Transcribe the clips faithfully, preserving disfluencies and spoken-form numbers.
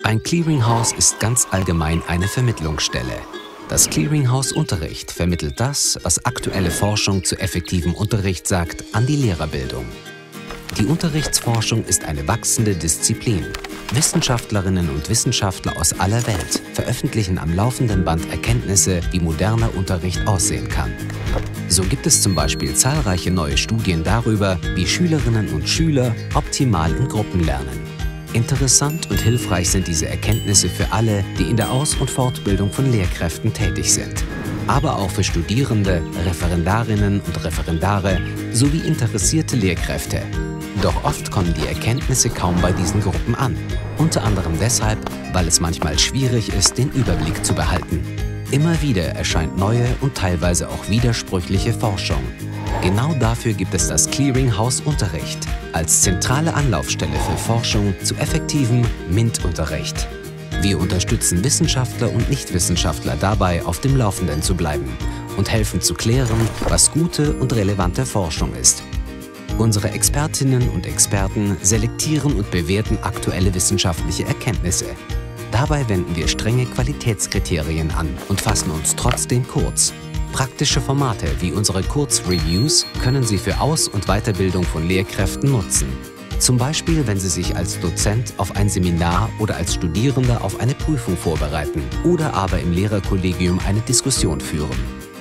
Ein Clearinghouse ist ganz allgemein eine Vermittlungsstelle. Das Clearinghouse Unterricht vermittelt das, was aktuelle Forschung zu effektivem Unterricht sagt, an die Lehrerbildung. Die Unterrichtsforschung ist eine wachsende Disziplin. Wissenschaftlerinnen und Wissenschaftler aus aller Welt veröffentlichen am laufenden Band Erkenntnisse, wie moderner Unterricht aussehen kann. So gibt es zum Beispiel zahlreiche neue Studien darüber, wie Schülerinnen und Schüler optimal in Gruppen lernen. Interessant und hilfreich sind diese Erkenntnisse für alle, die in der Aus- und Fortbildung von Lehrkräften tätig sind. Aber auch für Studierende, Referendarinnen und Referendare sowie interessierte Lehrkräfte. Doch oft kommen die Erkenntnisse kaum bei diesen Gruppen an. Unter anderem deshalb, weil es manchmal schwierig ist, den Überblick zu behalten. Immer wieder erscheint neue und teilweise auch widersprüchliche Forschung. Genau dafür gibt es das Clearinghouse Unterricht als zentrale Anlaufstelle für Forschung zu effektivem MINT-Unterricht. Wir unterstützen Wissenschaftler und Nichtwissenschaftler dabei, auf dem Laufenden zu bleiben und helfen zu klären, was gute und relevante Forschung ist. Unsere Expertinnen und Experten selektieren und bewerten aktuelle wissenschaftliche Erkenntnisse. Dabei wenden wir strenge Qualitätskriterien an und fassen uns trotzdem kurz. Praktische Formate wie unsere Kurzreviews können Sie für Aus- und Weiterbildung von Lehrkräften nutzen. Zum Beispiel, wenn Sie sich als Dozent auf ein Seminar oder als Studierender auf eine Prüfung vorbereiten oder aber im Lehrerkollegium eine Diskussion führen.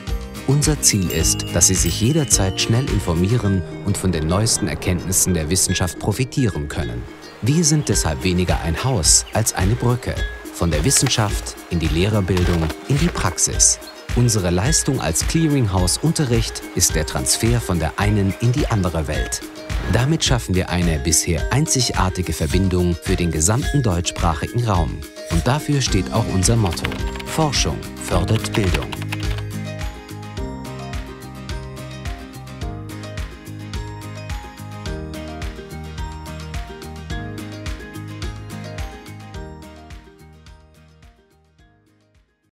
Unser Ziel ist, dass Sie sich jederzeit schnell informieren und von den neuesten Erkenntnissen der Wissenschaft profitieren können. Wir sind deshalb weniger ein Haus als eine Brücke, von der Wissenschaft in die Lehrerbildung in die Praxis. Unsere Leistung als Clearinghouse Unterricht ist der Transfer von der einen in die andere Welt. Damit schaffen wir eine bisher einzigartige Verbindung für den gesamten deutschsprachigen Raum. Und dafür steht auch unser Motto: Forschung fördert Bildung.